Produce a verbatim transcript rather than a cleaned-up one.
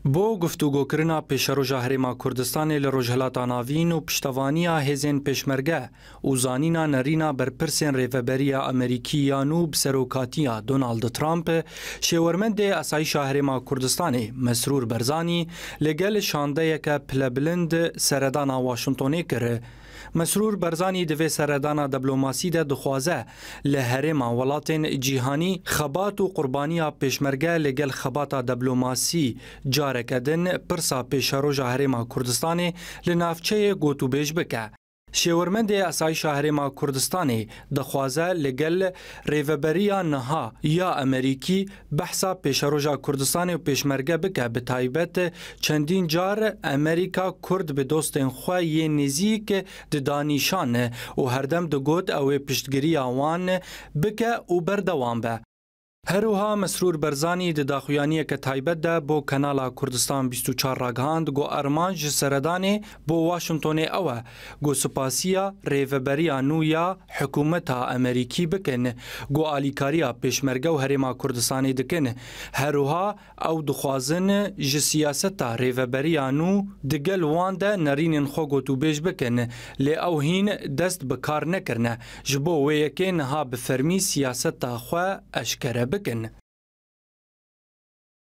بو گفتگوکرنا پیشروژا هرما کردستان لروجهلاتا ناوین و پشتوانیا هزین پیشمرگه و زانینا نرینا برپرسین ریفبریا امریکیانو بسروکاتیا دونالد ترامپ شورمند اسایشا هرما کردستان مسرور برزانی لگل شانده یک پلبلند سردانا واشنطنی کره. مسرور برزانی دوی سردانا دیپلماسی ده دخوازه لهرما ولاتین جیهانی خبات و قربانیا پیشمرگه لگل خباتا دیپلماسی جارکدن پرسا پیشروژا هرما کردستان لنافچه گوتو بیش بکه. شورمند اسایشا هرما کردستان دخوازه لگل ریوبریا نها یا امریکی بحثا پیشروژا کردستان و پیشمرگه بکه به تایبت چندین جار امریکا کرد به دوستین خواه یه نزیک دانیشان و هردم دگوت او پشتگیری آوان بکه و بردوان به. هروها مسرور برزانی د داخویانی که تایبت ده بو کانالا کردستان بیست و چهار راگهاند گو ارمانج سردانه بو واشنطن اوه گو سپاسیا ریوبریا نویا حکومتا امریکی بکن گو آلیکاریا پیشمرگه و هرما کردستانی دکن هروها او دخوازن ج سیاستا ریوبریا نو دگل وانده نرینن خو گو تو بیش بکن لی او هین دست بکار نکرنه جبو ویکین ها بفرمی سیاستا خو اشکره بکن.